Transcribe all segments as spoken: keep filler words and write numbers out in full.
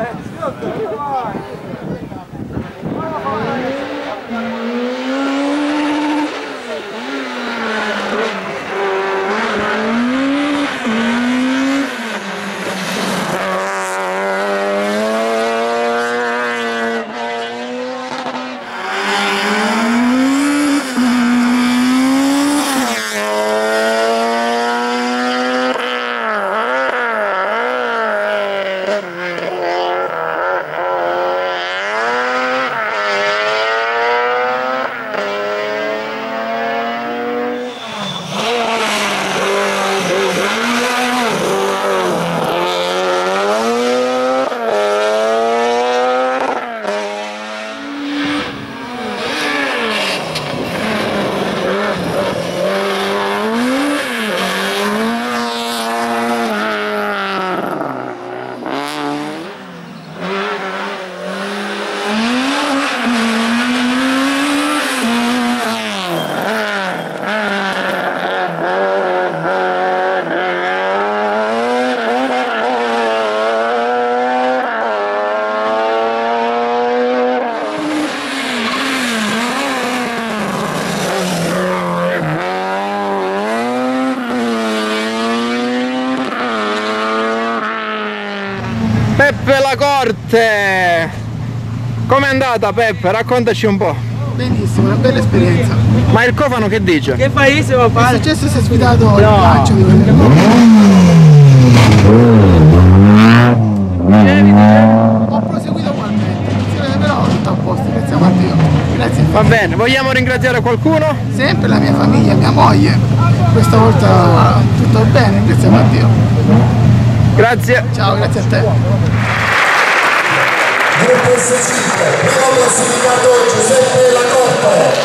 Peppe La Corte! Com'è andata Peppe? Raccontaci un po'. Benissimo, una bella esperienza. Ma il cofano che dice? Che paese va a fare? È successo, si è sfidato no. il lancio di quelle Ho proseguito ugualmente, però tutto a posto, grazie a Dio. Grazie. Va bene, vogliamo ringraziare qualcuno? Sempre la mia famiglia, mia moglie. Questa volta tutto bene, grazie a Dio. Grazie. Ciao, grazie a te. Gruppo S cinque, primo classificato Giuseppe La Corte.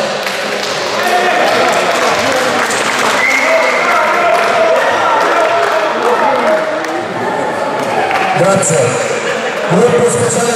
Grazie. Gruppo speciale